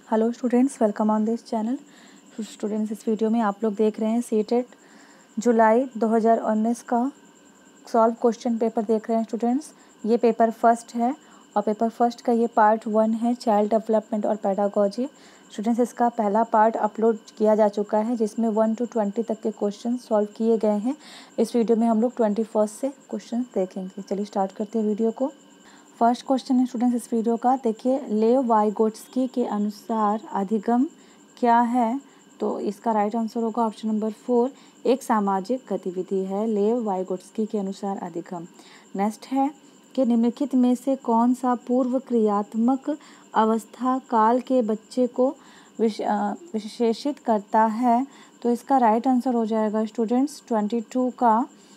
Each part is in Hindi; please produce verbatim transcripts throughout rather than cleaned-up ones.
Hello students, welcome on this channel. Students, इस वीडियो में आप लोग देख रहे हैं सीटेट जुलाई दो हज़ार उन्नीस का सॉल्व क्वेश्चन पेपर देख रहे हैं। स्टूडेंट्स, ये पेपर फर्स्ट है और पेपर फर्स्ट का ये पार्ट वन है, चाइल्ड डेवलपमेंट और पेडागोजी। स्टूडेंट्स, इसका पहला पार्ट अपलोड किया जा चुका है जिसमें वन टू ट्वेंटी तक के क्वेश्चन सॉल्व किए गए हैं। इस वीडियो में हम लोग ट्वेंटी फर्स्ट से क्वेश्चन देखेंगे। चलिए स्टार्ट करते हैं वीडियो को। फर्स्ट क्वेश्चन है स्टूडेंट्स इस वीडियो का, देखिए लेव वाइगोट्स्की के अनुसार अधिगम क्या है? तो इसका राइट आंसर होगा ऑप्शन नंबर फोर, एक सामाजिक गतिविधि है लेव वाइगोट्स्की के अनुसार अधिगम। नेक्स्ट है कि निम्नलिखित में से कौन सा पूर्व क्रियात्मक अवस्था काल के बच्चे को विशेषित करता है? तो इसका राइट आंसर हो जाएगा स्टूडेंट्स ट्वेंटी टू का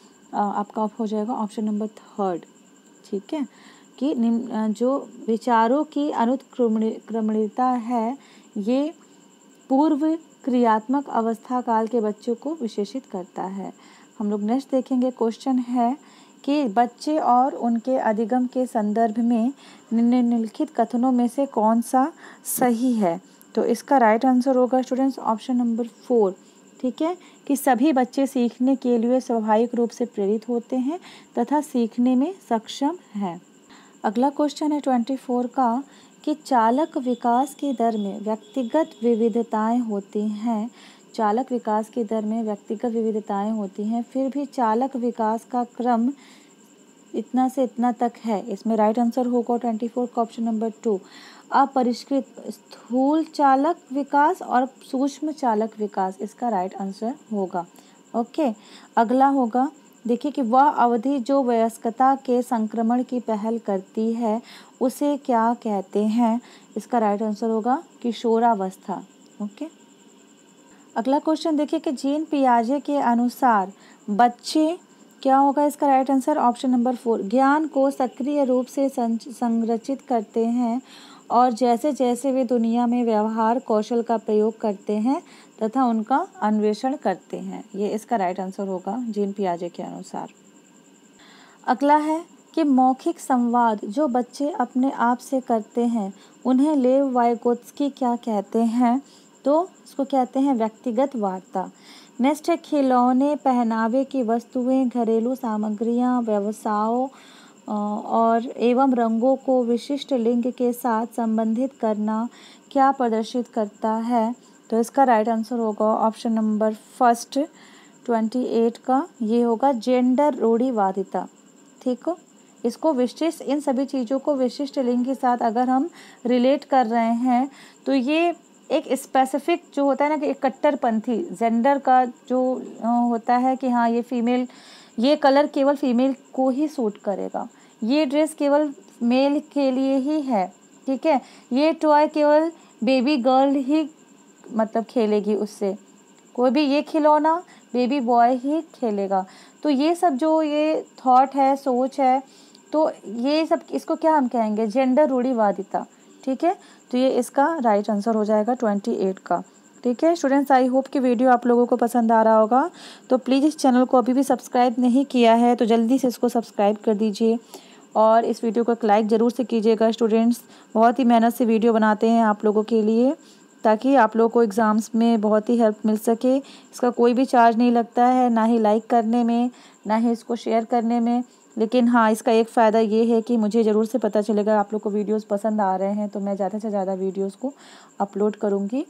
आपका हो जाएगा ऑप्शन नंबर थर्ड। ठीक है, कि जो विचारों की अनुत्क्रमणीयता है ये पूर्व क्रियात्मक अवस्था काल के बच्चों को विशेषित करता है। हम लोग नेक्स्ट देखेंगे। क्वेश्चन है कि बच्चे और उनके अधिगम के संदर्भ में निम्नलिखित कथनों में से कौन सा सही है? तो इसका राइट आंसर होगा स्टूडेंट्स ऑप्शन नंबर फोर। ठीक है, कि सभी बच्चे सीखने के लिए स्वाभाविक रूप से प्रेरित होते हैं तथा सीखने में सक्षम हैं। अगला क्वेश्चन है ट्वेंटी फोर का, कि चालक विकास की दर में व्यक्तिगत विविधताएं होती हैं। चालक विकास की दर में व्यक्तिगत विविधताएं होती हैं, फिर भी चालक विकास का क्रम इतना से इतना तक है। इसमें राइट आंसर होगा ट्वेंटी फोर का ऑप्शन नंबर टू, अपरिष्कृत स्थूल चालक विकास और सूक्ष्म चालक विकास इसका राइट आंसर होगा। ओके, अगला होगा, देखिए कि वह अवधि जो वयस्कता के संक्रमण की पहल करती है उसे क्या कहते हैं? इसका राइट आंसर होगा किशोरावस्था। ओके, अगला क्वेश्चन देखिए कि जीन पियाजे के अनुसार बच्चे क्या होगा? इसका right answer option number four, ज्ञान को सक्रिय रूप से संरचित करते हैं और जैसे जैसे वे दुनिया में व्यवहार कौशल का प्रयोग करते हैं तथा उनका अन्वेषण करते हैं। ये इसका राइट आंसर होगा जीन पियाजे के अनुसार। अगला है कि मौखिक संवाद जो बच्चे अपने आप से करते हैं उन्हें लेव वाइगोत्स्की क्या कहते हैं? तो इसको कहते हैं व्यक्तिगत वार्ता। नेक्स्ट है खिलौने, पहनावे की वस्तुएं, घरेलू सामग्रियां, व्यवसायों और एवं रंगों को विशिष्ट लिंग के साथ संबंधित करना क्या प्रदर्शित करता है? तो इसका राइट आंसर होगा option number first twenty eight का, ये होगा जेंडर रूढ़िवादिता। ठीक हो, इसको विशिष्ट, इन सभी चीज़ों को विशिष्ट लिंग के साथ अगर हम रिलेट कर रहे हैं तो ये एक स्पेसिफिक जो होता है ना कि एक कट्टरपंथी जेंडर का जो होता है कि हाँ ये फीमेल, ये कलर केवल फीमेल को ही सूट करेगा, ये ड्रेस केवल मेल के लिए ही है। ठीक है, ये टॉय केवल बेबी गर्ल ही मतलब खेलेगी, उससे कोई भी ये खिलौना बेबी बॉय ही खेलेगा। तो ये सब जो ये थॉट है, सोच है, तो ये सब इसको क्या हम कहेंगे? जेंडर रूढ़िवादिता। ठीक है, तो ये इसका राइट आंसर हो जाएगा ट्वेंटी एट का। ठीक है स्टूडेंट्स, आई होप कि वीडियो आप लोगों को पसंद आ रहा होगा। तो प्लीज़ इस चैनल को अभी भी सब्सक्राइब नहीं किया है तो जल्दी से इसको सब्सक्राइब कर दीजिए और इस वीडियो को एक लाइक ज़रूर से कीजिएगा। स्टूडेंट्स, बहुत ही मेहनत से वीडियो बनाते हैं आप लोगों के लिए ताकि आप लोगों को एग्ज़ाम्स में बहुत ही हेल्प मिल सके। इसका कोई भी चार्ज नहीं लगता है, ना ही लाइक करने में, ना ही इसको शेयर करने में। लेकिन हाँ, इसका एक फ़ायदा ये है कि मुझे ज़रूर से पता चलेगा आप लोग को वीडियोस पसंद आ रहे हैं तो मैं ज़्यादा से ज़्यादा वीडियोस को अपलोड करूँगी।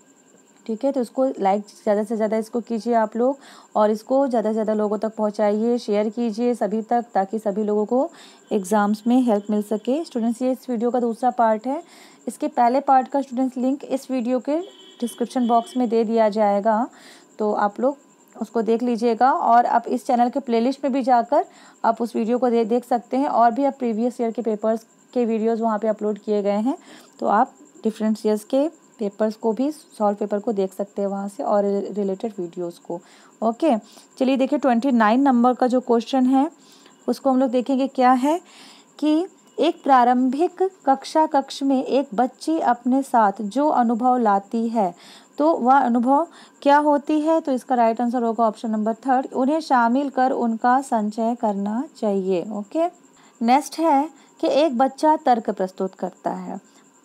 ठीक है, तो इसको लाइक ज़्यादा से ज़्यादा इसको कीजिए आप लोग और इसको ज़्यादा से ज़्यादा लोगों तक पहुंचाइए, शेयर कीजिए सभी तक ताकि सभी लोगों को एग्ज़ाम्स में हेल्प मिल सके। स्टूडेंट्स, ये इस वीडियो का दूसरा पार्ट है। इसके पहले पार्ट का स्टूडेंट्स लिंक इस वीडियो के डिस्क्रिप्शन बॉक्स में दे दिया जाएगा, तो आप लोग उसको देख लीजिएगा और आप इस चैनल के प्लेलिस्ट में भी जाकर आप उस वीडियो को दे देख सकते हैं और भी आप प्रीवियस ईयर के पेपर्स के वीडियोज़ वहाँ पर अपलोड किए गए हैं, तो आप डिफरेंट ईयर्स के पेपर्स को भी, सॉल्व पेपर को देख सकते हैं वहाँ से और रिलेटेड वीडियोस को। ओके, चलिए देखिए ट्वेंटी नाइन नंबर का जो क्वेश्चन है उसको हम लोग देखेंगे। क्या है कि एक प्रारंभिक कक्षा कक्ष में एक बच्ची अपने साथ जो अनुभव लाती है तो वह अनुभव क्या होती है? तो इसका राइट आंसर होगा ऑप्शन नंबर थर्ड, उन्हें शामिल कर उनका संचय करना चाहिए। ओके, नेक्स्ट है कि एक बच्चा तर्क प्रस्तुत करता है।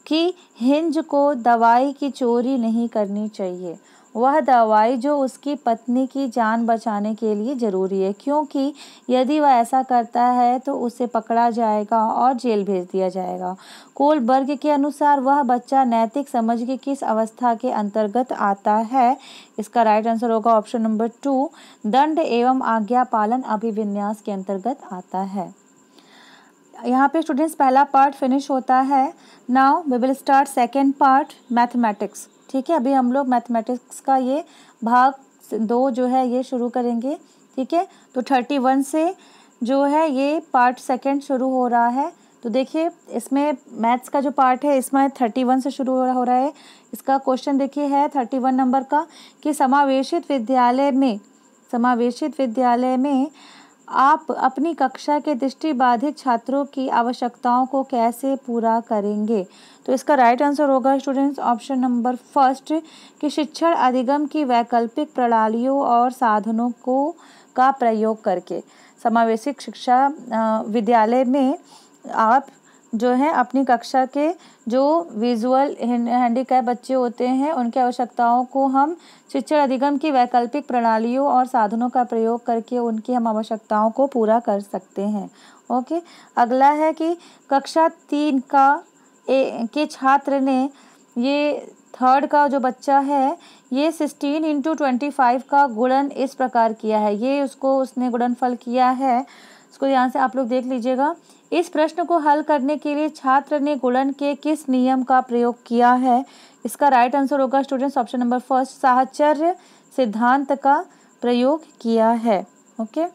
कि हिंज को दवाई की चोरी नहीं करनी चाहिए, वह दवाई जो उसकी पत्नी की जान बचाने के लिए ज़रूरी है, क्योंकि यदि वह ऐसा करता है तो उसे पकड़ा जाएगा और जेल भेज दिया जाएगा। कोलबर्ग के अनुसार वह बच्चा नैतिक समझ की किस अवस्था के अंतर्गत आता है? इसका राइट आंसर होगा ऑप्शन नंबर टू, दंड एवं आज्ञा पालन अभिविन्यास के अंतर्गत आता है। यहाँ पे स्टूडेंट्स पहला पार्ट फिनिश होता है। Now we will start second part, mathematics. ठीक है, अभी हम लोग मैथमेटिक्स का ये भाग दो जो है ये शुरू करेंगे। ठीक है, तो थर्टी वन से जो है ये पार्ट सेकेंड शुरू हो रहा है। तो देखिए इसमें मैथ्स का जो पार्ट है इसमें थर्टी वन से शुरू हो रहा है। इसका क्वेश्चन देखिए है थर्टी वन नंबर का कि समावेशित विद्यालय में समावेशित विद्यालय में आप अपनी कक्षा के दृष्टिबाधित छात्रों की आवश्यकताओं को कैसे पूरा करेंगे? तो इसका राइट आंसर होगा स्टूडेंट्स ऑप्शन नंबर फर्स्ट कि शिक्षण अधिगम की वैकल्पिक प्रणालियों और साधनों को का प्रयोग करके। समावेशित शिक्षा विद्यालय में आप जो है अपनी कक्षा के जो विजुअल हैंडीकैप बच्चे होते हैं उनकी आवश्यकताओं को हम शिक्षण अधिगम की वैकल्पिक प्रणालियों और साधनों का प्रयोग करके उनकी हम आवश्यकताओं को पूरा कर सकते हैं। ओके, अगला है कि कक्षा तीन का ए, के छात्र ने ये थर्ड का जो बच्चा है ये सिक्सटीन इंटू ट्वेंटी फाइव का गुणन इस प्रकार किया है। ये उसको उसने गुणनफल किया है, इसको ध्यान से आप लोग देख लीजिएगा। इस प्रश्न को हल करने के लिए छात्र ने गुणन के किस नियम का प्रयोग किया है? इसका राइट आंसर होगा स्टूडेंट्स ऑप्शन नंबर फर्स्ट, साहचर्य सिद्धांत का प्रयोग किया है। ओके,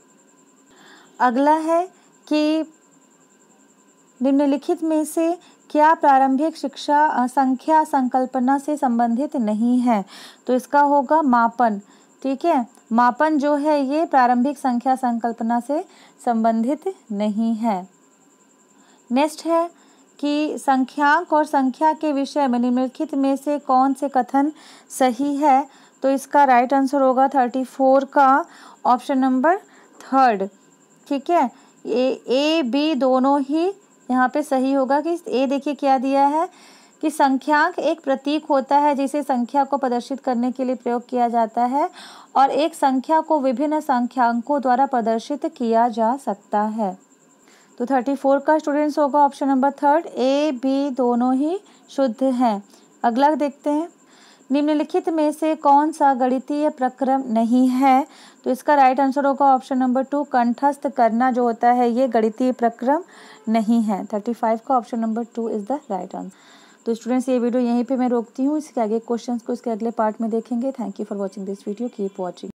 अगला है कि निम्नलिखित में से क्या प्रारंभिक शिक्षा संख्या संकल्पना से संबंधित नहीं है? तो इसका होगा मापन। ठीक है, मापन जो है ये प्रारंभिक संख्या संकल्पना से संबंधित नहीं है। नेक्स्ट है कि संख्यांक और संख्या के विषय में निम्नलिखित में से कौन से कथन सही है? तो इसका राइट आंसर होगा थर्टी फोर का ऑप्शन नंबर थर्ड। ठीक है, ए ए बी दोनों ही यहाँ पे सही होगा कि ए देखिए क्या दिया है कि संख्यांक एक प्रतीक होता है जिसे संख्या को प्रदर्शित करने के लिए प्रयोग किया जाता है और एक संख्या को विभिन्न संख्यांकों द्वारा प्रदर्शित किया जा सकता है। तो थर्टी फोर का स्टूडेंट्स होगा option number third, A B दोनों ही शुद्ध हैं। अगला देखते हैं, निम्नलिखित में से कौन सा गणितीय प्रक्रम नहीं है? तो इसका राइट आंसर होगा ऑप्शन नंबर टू, कंठस्थ करना जो होता है ये गणितीय प्रक्रम नहीं है। थर्टी फाइव का option number two is the right answer. तो स्टूडेंट्स ये वीडियो यहीं पे मैं रोकती हूँ, इसके आगे क्वेश्चंस को इसके अगले पार्ट में देखेंगे। Thank you for watching this video, keep watching.